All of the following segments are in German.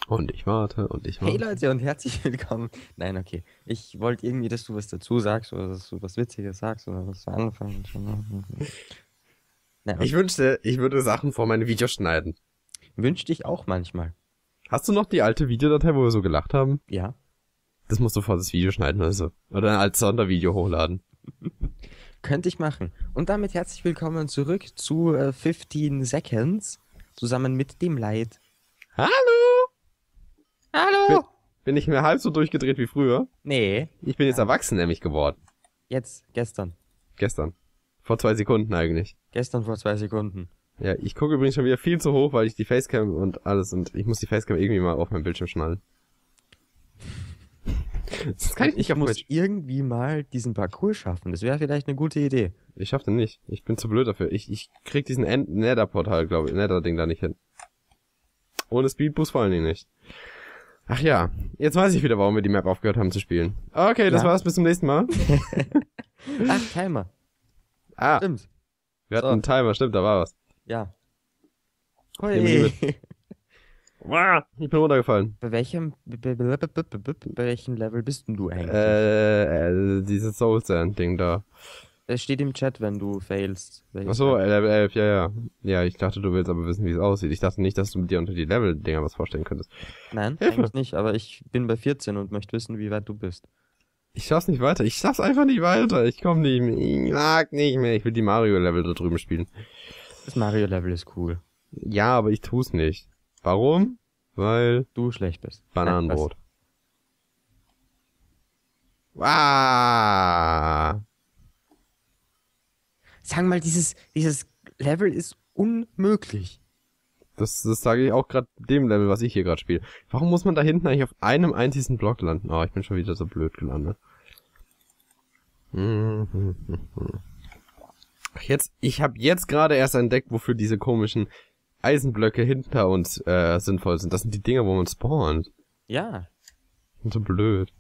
Und ich warte und ich Hey warte. Leute und herzlich willkommen. Nein, okay. Ich wollte irgendwie, dass du was dazu sagst oder dass du was Witziges sagst oder was du anfangen. Nein, Ich okay. wünschte, ich würde Sachen vor meine Videos schneiden. Wünschte ich auch manchmal. Hast du noch die alte Videodatei, wo wir so gelacht haben? Ja. Das musst du vor das Video schneiden oder so. Oder als Sondervideo hochladen. Könnte ich machen. Und damit herzlich willkommen zurück zu 15 Seconds. Zusammen mit dem Leid. Hallo! Bin, Hallo! bin ich mir halb so durchgedreht wie früher? Nee. Ich bin jetzt erwachsen nämlich geworden. Jetzt, gestern. Gestern. Vor 2 Sekunden eigentlich. Gestern vor 2 Sekunden. Ja, ich gucke übrigens schon wieder viel zu hoch, weil ich die Facecam und alles und ich muss die Facecam irgendwie mal auf meinem Bildschirm schnallen. Das kann ich nicht Ich auf muss Twitch. irgendwie mal diesen Parcours schaffen. Das wäre vielleicht eine gute Idee. Ich schaff den nicht. Ich bin zu blöd dafür. Ich krieg diesen Nether-Portal, glaube ich, Nether-Ding da nicht hin. Ohne Speedboost vor allen Dingen nicht. Ach ja, jetzt weiß ich wieder, warum wir die Map aufgehört haben zu spielen. Okay, das Ja. war's, bis zum nächsten Mal. Ach, Timer. Ah, Stimmt. wir hatten So. einen Timer, stimmt, da war was. Ja. Nehmen wir die Hui. Ich bin runtergefallen. Bei welchem Level bist denn du eigentlich? Dieses Soul Sand-Ding da. Es steht im Chat, wenn du failst. Achso, Level 11, ja, ja. Ja, ich dachte, du willst aber wissen, wie es aussieht. Ich dachte nicht, dass du dir unter die Level-Dinger was vorstellen könntest. Nein, Hilfe! eigentlich nicht, aber ich bin bei 14 und möchte wissen, wie weit du bist. Ich schaff's nicht weiter. Ich schaff's einfach nicht weiter. Ich komm nicht mehr. Ich mag nicht mehr. Ich will die Mario-Level da drüben spielen. Das Mario-Level ist cool. Ja, aber ich tu's nicht. Warum? Weil Du schlecht bist. Bananenbrot. Ah! Sag mal, dieses Level ist unmöglich. Das sage ich auch gerade dem Level, was ich hier gerade spiele. Warum muss man da hinten eigentlich auf einem einzigen Block landen? Oh, ich bin schon wieder so blöd gelandet. Ich habe jetzt gerade erst entdeckt, wofür diese komischen Eisenblöcke hinter uns sinnvoll sind. Das sind die Dinger, wo man spawnt. Ja. Ich bin so blöd.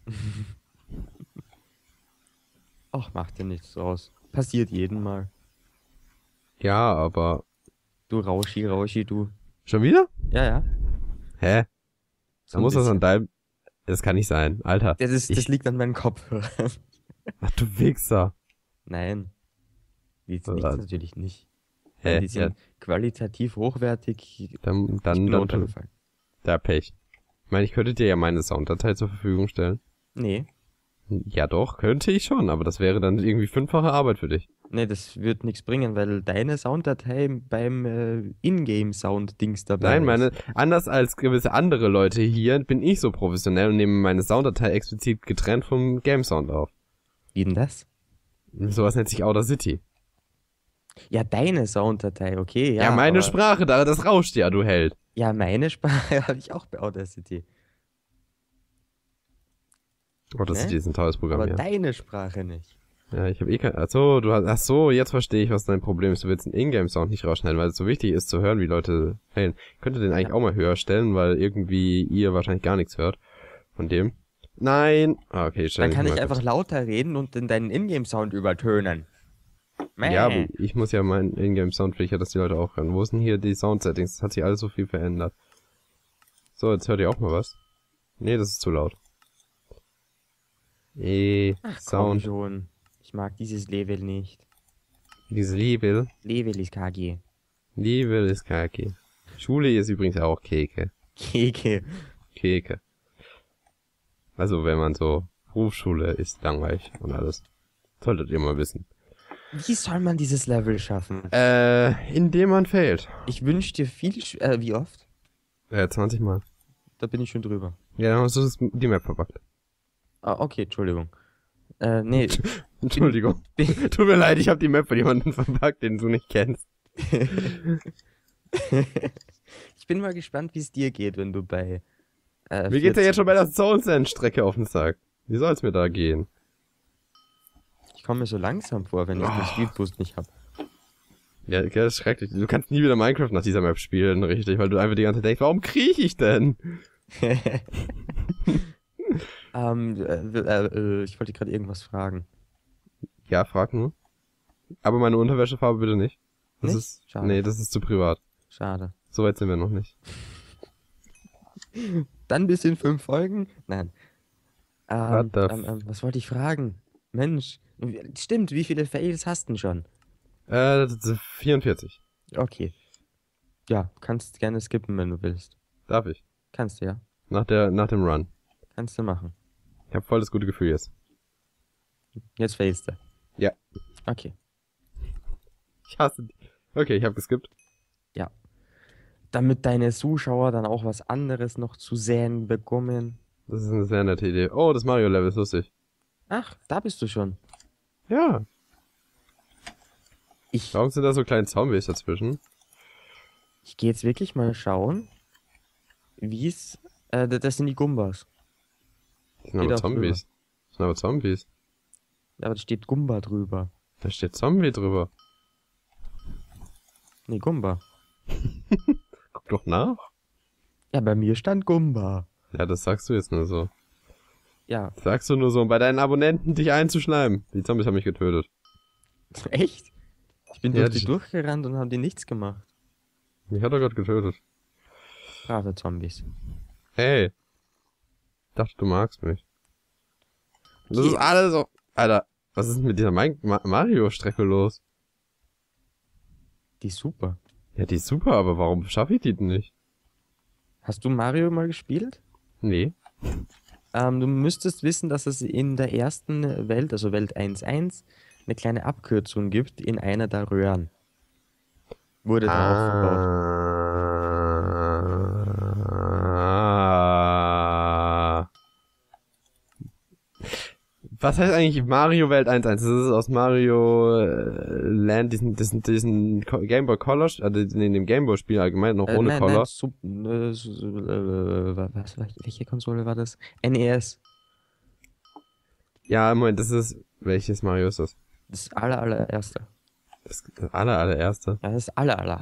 Ach, macht dir nichts draus. Passiert jeden Mal. Ja, aber... Du Rauschi, du. Schon wieder? Ja, ja. Hä? So Da muss ein das an bisschen. deinem... Das kann nicht sein. Alter. Das liegt an meinen Kopfhörern. Ach du Wichser. Nein. Die liegt Was? natürlich nicht. Hä? Die sind qualitativ hochwertig. Dann Ich bin runtergefallen. da Pech. Ich meine, ich könnte dir ja meine Sounddatei zur Verfügung stellen. Nee. Ja doch, könnte ich schon, aber das wäre dann irgendwie 5-fache Arbeit für dich. Nee, das wird nichts bringen, weil deine Sounddatei beim Ingame-Sound-Dings dabei Nein, ist. anders als gewisse andere Leute hier, bin ich so professionell und nehme meine Sounddatei explizit getrennt vom Game Sound auf. Wie denn das? Sowas nennt sich Audacity. Ja, deine Sounddatei, okay, ja. Ja, meine aber, Sprache, das rauscht ja, du Held. Ja, meine Sprache habe ich auch bei Audacity. Audacity Ne? ist ein tolles Programm, Aber ja. deine Sprache nicht. Ja, ich habe eh kein... Achso, jetzt verstehe ich, was dein Problem ist. Du willst einen Ingame-Sound nicht rausschneiden, weil es so wichtig ist zu hören, wie Leute fällen. Ich könnte den eigentlich Ja. auch mal höher stellen, weil irgendwie ihr wahrscheinlich gar nichts hört von dem. Nein! Ah, okay, stell Dann kann mal ich kurz. einfach lauter reden und in deinen Ingame-Sound übertönen. Ja, aber Mäh. ich muss ja meinen Ingame-Sound will ich ja, dass die Leute auch hören. Wo sind hier die Sound-Settings? Das hat sich alles so viel verändert. So, jetzt hört ihr auch mal was. Nee, das ist zu laut. Ach komm Sound. schon. Ich mag dieses Level nicht. Dieses Level. Level ist KG. Level ist kacke. Schule ist übrigens auch Keke. Keke. Keke. Also, wenn man so Berufsschule ist langweilig und alles. Solltet ihr mal wissen. Wie soll man dieses Level schaffen? Indem man fällt. Ich wünsche dir wie oft? 20 Mal. Da bin ich schon drüber. Ja, dann hast du die Map verpackt. Ah, okay, Entschuldigung. Nee, Entschuldigung. Tut mir leid, ich habe die Map für jemanden verpackt, den du nicht kennst. ich bin mal gespannt, wie es dir geht, wenn du bei Mir geht's ja 14 jetzt schon bei der Soul Sand Strecke auf den Sack. Wie soll's mir da gehen? Ich komme mir so langsam vor, wenn ich den Speedboost nicht hab. Ja, das ist schrecklich. Du kannst nie wieder Minecraft nach dieser Map spielen, richtig, weil du einfach die ganze Zeit denkst, warum kriech ich denn? Ich wollte gerade irgendwas fragen. Ja, frag nur. Aber meine Unterwäschefarbe bitte nicht. Das Nicht? ist, Schade. nee, das ist zu privat. Schade. So weit sind wir noch nicht. Dann bis in 5 Folgen? Nein. What the Was wollte ich fragen? Mensch, stimmt, wie viele Fails hast du denn schon? Das ist 44. Okay. Ja, kannst gerne skippen, wenn du willst. Darf ich? Kannst du, ja. Nach dem Run. Kannst du machen. Ich habe voll das gute Gefühl jetzt. Jetzt failst du. Ja. Okay. Ich hasse die. Okay, ich habe geskippt. Ja. Damit deine Zuschauer dann auch was anderes noch zu sehen bekommen. Das ist eine sehr nette Idee. Oh, das Mario-Level ist lustig. Ach, da bist du schon. Ja. Ich, Warum sind da so kleine Zombies dazwischen? ich gehe jetzt wirklich mal schauen, wie es. Das sind die Gumbas. Das sind aber Steht auch Zombies. Das sind aber Zombies. Ja, aber da steht Gumba drüber. Da steht Zombie drüber. Nee, Gumba. Guck doch nach. Ja, bei mir stand Gumba. Ja, das sagst du jetzt nur so. Ja, Das sagst du nur so, um bei deinen Abonnenten dich einzuschleimen. Die Zombies haben mich getötet. echt? Ich bin Ja, durch die durchgerannt und haben die nichts gemacht. Mich hat er gerade getötet. Brave Zombies. Hey. Ich dachte, du magst mich. Das Okay. ist alles so. Alter, was ist denn mit dieser Mario-Strecke los? Die ist super. Ja, die ist super, aber warum schaffe ich die denn nicht? Hast du Mario mal gespielt? Nee. Du müsstest wissen, dass es in der ersten Welt, also Welt 1.1, eine kleine Abkürzung gibt in einer der Röhren. Wurde da auch verbaut. Ah. Was heißt eigentlich Mario Welt 1.1? Das ist aus Mario Land, diesen Game Boy Color, also in dem Game Boy Spiel allgemein noch ohne Color. Welche Konsole war das? NES. Ja, Moment, welches Mario ist das? Das allererste. Das allererste. Ja, das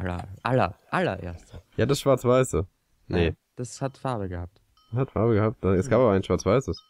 allererste. Ja, das Schwarz-Weiße. Nee. Ja, das hat Farbe gehabt. Hat Farbe gehabt. Es gab aber ein Schwarz-Weißes.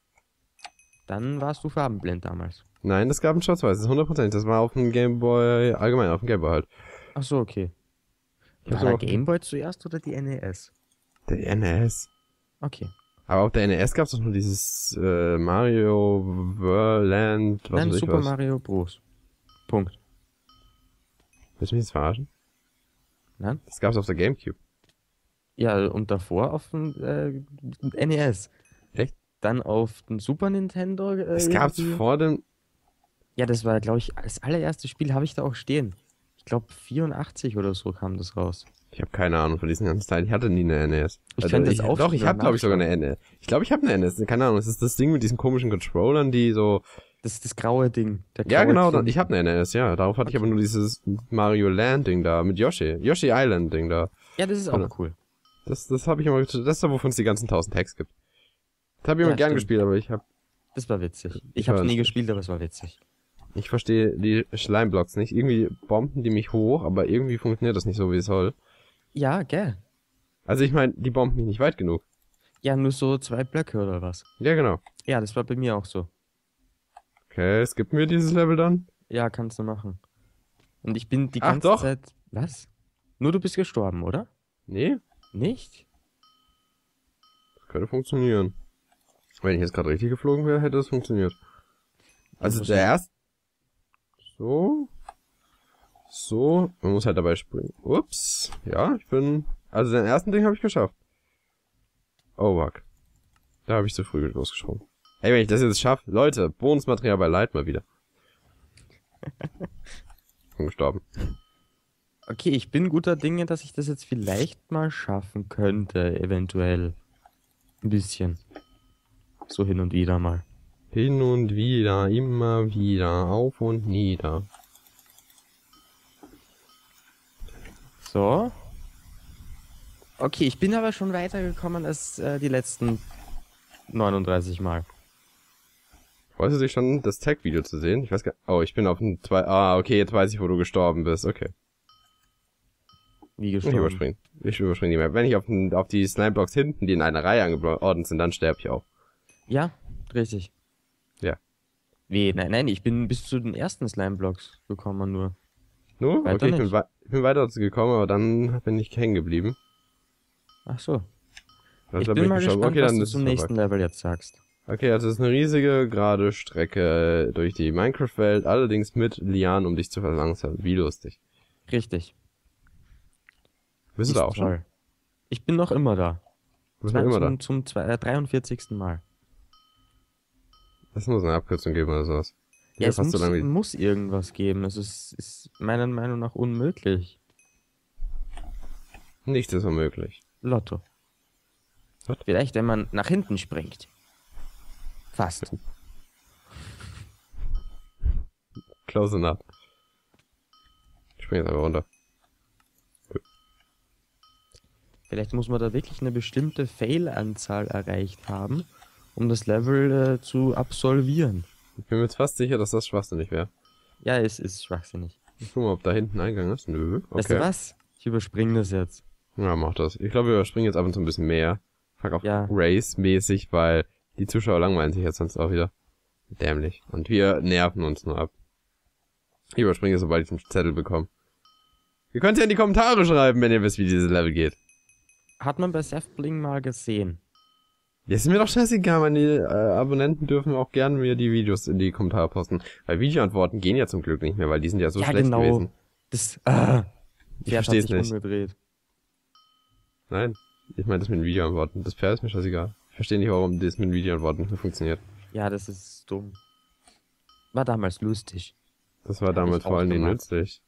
Dann warst du farbenblind damals. Nein, es gab ein Schwarz-Weißes, 100%. Das war auf dem Game Boy, allgemein auf dem Game Boy halt. Ach so, okay. Ich hab's War der auch- Game Boy zuerst oder die NES? Der NES. Okay. Aber auf der NES gab es doch nur dieses Mario World, was Nein, weiß ich Super was. Mario Bros. Punkt. Willst du mich jetzt verarschen? Nein? Das gab's auf der Gamecube. Ja, und davor auf dem NES. Echt? Dann auf dem Super Nintendo. Es gab's irgendwie. vor dem... Ja, das war, glaube ich, das allererste Spiel habe ich da auch stehen. Ich glaube 84 oder so kam das raus. Ich habe keine Ahnung von diesen ganzen Teilen. Ich hatte nie eine NES. Ich könnte jetzt auch Doch, ich mal habe glaube ich sogar nachschauen. eine NES. Ich glaube, ich habe eine NES. Keine Ahnung, es ist das Ding mit diesen komischen Controllern, die so... Das ist das graue Ding. Der Ja, graue genau, Klumpen. ich habe eine NES, ja. Darauf hatte ich aber nur dieses Mario Land Ding da mit Yoshi. Yoshi Island Ding da. Ja, das ist Genau. auch cool. Das habe ich immer... Das ist da, wovon es die ganzen 1000 Tags gibt. Das habe ich immer Ja, gern stimmt. gespielt, aber ich Das war witzig. Ich Ich habe weiß nie nicht. gespielt, aber es war witzig. Ich verstehe die Schleimblocks nicht. Irgendwie bomben die mich hoch, aber irgendwie funktioniert das nicht so, wie es soll. Ja, gell. Also ich meine, die bomben mich nicht weit genug. Ja, nur so 2 Blöcke oder was? Ja, genau. Ja, das war bei mir auch so. Okay, es gibt mir dieses Level dann. Ja, kannst du machen. Und ich bin die Ach, ganze doch. Zeit. Was? Nur du bist gestorben, oder? Nee, Nicht? das könnte funktionieren. Wenn ich jetzt gerade richtig geflogen wäre, hätte es funktioniert. Also muss der man- erste... So. So. Man muss halt dabei springen. Ups. Ja, ich bin... Also den ersten Ding habe ich geschafft. Oh, fuck. Da habe ich zu früh losgesprungen. Hey, wenn ich das jetzt schaffe... Leute, Bonusmaterial bei Light mal wieder. Bin gestorben. Okay, ich bin guter Dinge, dass ich das jetzt vielleicht mal schaffen könnte, eventuell. Ein bisschen. So hin und wieder mal. Hin und wieder, immer wieder, auf und nieder. So. Okay, ich bin aber schon weitergekommen als die letzten 39 Mal. Freust du dich schon, das Tag-Video zu sehen? Ich weiß gar nicht. Oh, ich bin auf dem okay, jetzt weiß ich, wo du gestorben bist. Okay. Wie Ich gestorben. überspringe. Ich überspringe die Map. Wenn ich auf die Slime-Blocks hinten, die in einer Reihe angeordnet sind, dann sterbe ich auch. Ja, richtig. Ja. Wie? Nein, ich bin bis zu den ersten Slime-Blocks gekommen nur. Nur? Weiter Okay, ich bin, nicht. ich bin weiter dazu gekommen, aber dann bin ich hängen geblieben. Ach so. Ich da bin mal gestorben. gespannt, Okay, was dann du ist zum es nächsten vorbei. Level jetzt sagst. Okay, also es ist eine riesige, gerade Strecke durch die Minecraft-Welt, allerdings mit Lianen, um dich zu verlangsamen. Wie lustig. Richtig. Bist du Ist da auch schon? toll. Ich bin noch immer da. Bist du immer da? Zum 43. Mal. Es muss eine Abkürzung geben oder sowas. Ja, Ja, es fast so lange wie... muss irgendwas geben. Ist meiner Meinung nach unmöglich. Nichts ist unmöglich. Lotto. Was? Vielleicht, wenn man nach hinten springt. Fast. Close enough. Ich spring jetzt einfach runter. Vielleicht muss man da wirklich eine bestimmte Fail-Anzahl erreicht haben, um das Level zu absolvieren. Ich bin mir jetzt fast sicher, dass das schwachsinnig wäre. Ja, es ist schwachsinnig. Ich guck mal, ob da hinten ein Eingang ist. Nö. Okay. Weißt du was? Ich überspringe das jetzt. Ja, mach das. Ich glaube, wir überspringen jetzt ab und zu ein bisschen mehr. Fuck auf Ja. Race-mäßig, weil die Zuschauer langweilen sich jetzt sonst auch wieder. Dämlich. Und wir nerven uns nur ab. Ich überspringe, sobald ich den Zettel bekomme. Ihr könnt ja in die Kommentare schreiben, wenn ihr wisst, wie dieses Level geht. Hat man bei Sefbling mal gesehen. Ja, ist mir doch scheißegal, meine Abonnenten dürfen auch gerne mir die Videos in die Kommentare posten. Weil Videoantworten gehen ja zum Glück nicht mehr, weil die sind ja so Ja, schlecht genau. gewesen. Das, Ich Pferd hat versteh's sich nicht. umgedreht. Nein, ich meine das mit den Videoantworten. Das Pferd ist mir scheißegal. Ich verstehe nicht, warum das mit den Videoantworten nicht mehr funktioniert. Ja, das ist dumm. War damals lustig. Das war Hab ich damals auch vor allen Dingen gemacht. nützlich.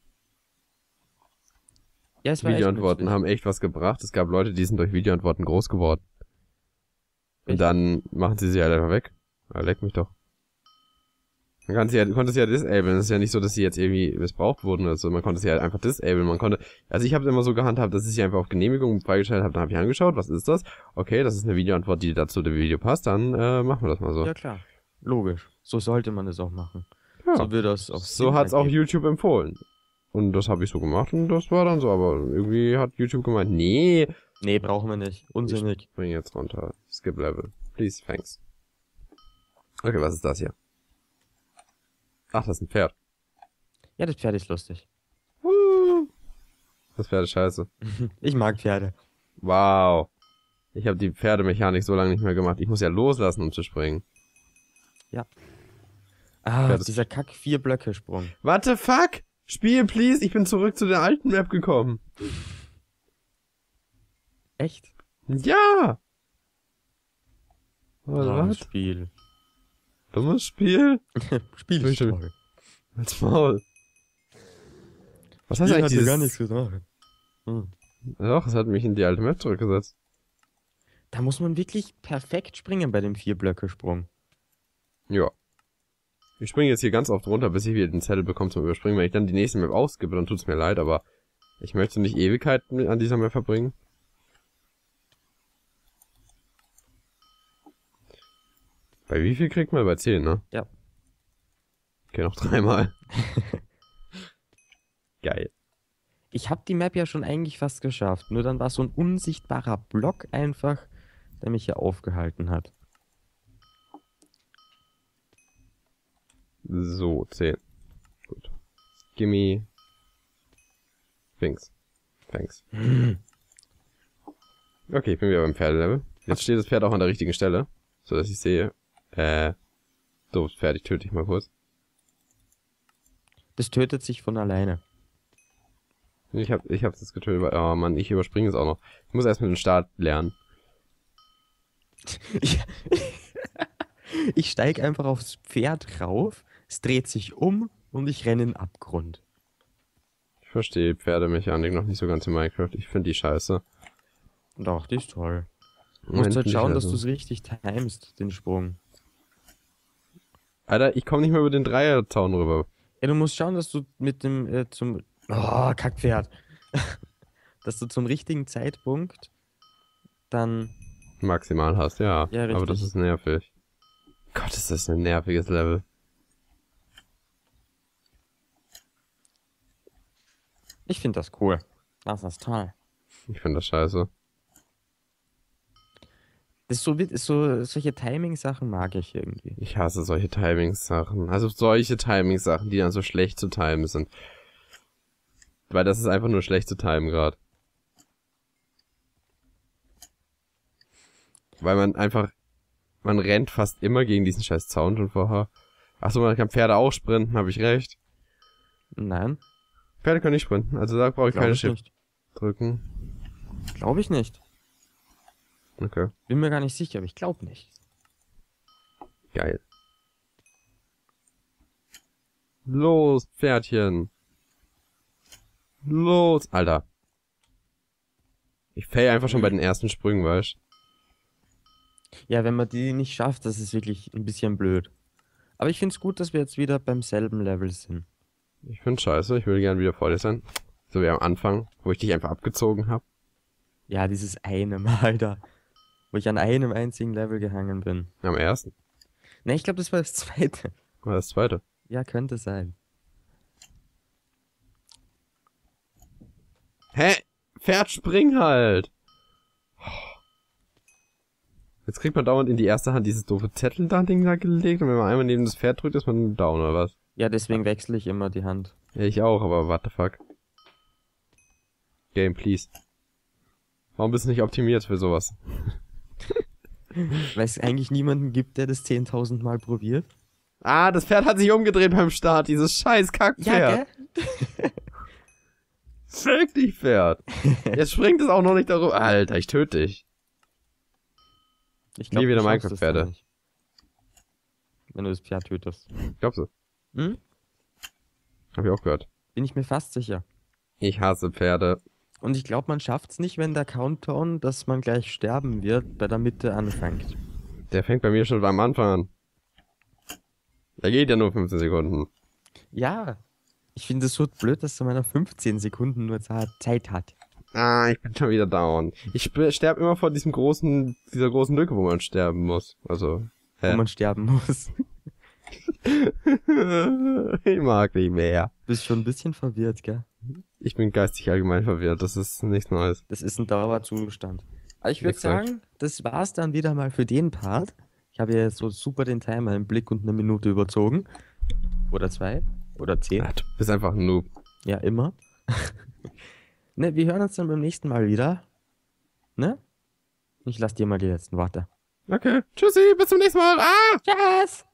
Ja, es war echt Videoantworten nützlich. haben echt was gebracht. Es gab Leute, die sind durch Videoantworten groß geworden. Und Echt? dann machen sie halt einfach weg. Ja, leck mich doch. Man kann sie ja, du konntest sie ja disablen. Es ist ja nicht so, dass sie jetzt irgendwie missbraucht wurden oder so. Man konnte sie halt einfach disablen. Man konnte, also ich habe es immer so gehandhabt, dass ich sie einfach auf Genehmigung freigestellt habe. Dann habe ich angeschaut, was ist das? Okay, das ist eine Videoantwort, die dazu dem Video passt. Dann machen wir das mal so. Ja, klar. Logisch. So sollte man es auch machen. Ja. So würde das auch So Sinn hat's auch ergeben. YouTube empfohlen. Und das habe ich so gemacht und das war dann so. Aber irgendwie hat YouTube gemeint, nee, Nee, brauchen wir nicht. Unsinnig. ich bring jetzt runter. Skip Level. Please, thanks. Okay, was ist das hier? Ach, das ist ein Pferd. Ja, das Pferd ist lustig. Das Pferd ist scheiße. Ich mag Pferde. Wow. Ich habe die Pferdemechanik so lange nicht mehr gemacht. Ich muss ja loslassen, um zu springen. Ah, Ja, das- dieser Kack 4-Blöcke-Sprung. What the fuck? Spiel, please. Ich bin zurück zu der alten Map gekommen. Echt? Ja. Oh, Was? Spiel. Dummes Spiel? Spiel ist toll. Als Maul. Was heißt Spiel eigentlich hat mir dieses... gar nichts gesagt. Doch, es hat mich in die alte Map zurückgesetzt. Da muss man wirklich perfekt springen bei dem 4-Blöcke-Sprung. Ja. Ich springe jetzt hier ganz oft runter, bis ich wieder den Zettel bekomme zum Überspringen. Wenn ich dann die nächste Map ausgebe, dann tut's mir leid, aber ich möchte nicht Ewigkeiten an dieser Map verbringen. Bei wie viel kriegt man? Bei 10, ne? Ja. Okay, noch 3-mal. Geil. Ich habe die Map ja schon eigentlich fast geschafft. Nur dann war so ein unsichtbarer Block einfach, der mich hier aufgehalten hat. So, 10. Gut. Gimme. Thanks. Thanks. Okay, ich bin wieder beim Pferdelevel. Jetzt steht das Pferd auch an der richtigen Stelle, so dass ich sehe. Doofes Pferd, ich töte dich mal kurz. Das tötet sich von alleine. Ich hab's jetzt getötet, weil, oh Mann, ich überspringe es auch noch. Ich muss erst mit dem Start lernen. Ich steige einfach aufs Pferd rauf, es dreht sich um und ich renne in den Abgrund. Ich verstehe Pferdemechanik noch nicht so ganz in Minecraft. Ich finde die scheiße. Doch, die ist toll. Du Moment, musst halt die schauen, dass scheiße. du es richtig timest, den Sprung. Alter, ich komme nicht mehr über den Dreierzaun rüber. Ja, du musst schauen, dass du mit dem Oh, Kackpferd. Dass du zum richtigen Zeitpunkt dann... Maximal hast, ja. Ja, aber das richtig. ist nervig. Gott, ist das ein nerviges Level. Ich finde das cool. Das ist toll. Ich finde das scheiße. Das ist so, solche Timing-Sachen mag ich irgendwie. Ich hasse solche Timing-Sachen. Also solche Timing-Sachen, die dann so schlecht zu timen sind. Weil das ist einfach nur schlecht zu timen gerade. Weil man rennt fast immer gegen diesen scheiß Zaun schon vorher. Achso, man kann Pferde auch sprinten, habe ich recht. Nein, Pferde können nicht sprinten, also da brauche ich glaube keine ich Shift nicht. drücken. Glaube ich nicht. Okay, Bin mir gar nicht sicher, aber ich glaube nicht. geil. Los, Pferdchen. Los, Alter. Ich fail einfach schon bei den ersten Sprüngen, weißt du? Ja, wenn man die nicht schafft, das ist wirklich ein bisschen blöd. Aber ich finde es gut, dass wir jetzt wieder beim selben Level sind. Ich find's scheiße, ich würde gerne wieder vor dir sein. So wie am Anfang, wo ich dich einfach abgezogen habe. Ja, dieses eine Mal da, wo ich an einem einzigen Level gehangen bin. Am ersten. Ne, ich glaube, das war das zweite. Oder das zweite. Ja, könnte sein. Hä? Pferd, spring halt! Jetzt kriegt man dauernd in die erste Hand dieses doofe Zettel-Ding da gelegt und wenn man einmal neben das Pferd drückt, ist man down, oder was? Ja, deswegen wechsle ich immer die Hand. Ja, ich auch, aber what the fuck? Game, please. Warum bist du nicht optimiert für sowas? Weil es eigentlich niemanden gibt, der das 10.000 Mal probiert. Ah, das Pferd hat sich umgedreht beim Start, dieses scheiß Kackpferd. gell? Fick dich, Pferd. Jetzt springt es auch noch nicht darüber. Alter, ich töte dich. Ich Nie wieder du schaffst es Minecraft-Pferde. dann nicht. Wenn du das Pferd tötest. Glaubst du? Hm? Hab ich auch gehört. Bin ich mir fast sicher. Ich hasse Pferde. Und ich glaube, man schafft es nicht, wenn der Countdown, dass man gleich sterben wird, bei der Mitte anfängt. Der fängt bei mir schon beim Anfang an. Der geht ja nur 15 Sekunden. Ja, ich finde es so blöd, dass man 15 Sekunden nur Zeit hat. Ah, ich bin schon wieder down. Ich sterbe immer vor dieser großen Lücke, wo man sterben muss. Also, Wo man sterben muss. ich mag nicht mehr. Bist schon ein bisschen verwirrt, gell? Ich bin geistig allgemein verwirrt. Das ist nichts Neues. Das ist ein Dauerzustand. Aber ich würde Exakt. sagen, das war's dann wieder mal für den Part. Ich habe ja so super den Timer im Blick und eine Minute überzogen. Oder 2. Oder 10. Ach, du bist einfach ein Noob. Ja, immer. Ne, wir hören uns dann beim nächsten Mal wieder. Ne? Ich lass dir mal die letzten Worte. Okay. Tschüssi, bis zum nächsten Mal. Ah! Tschüss!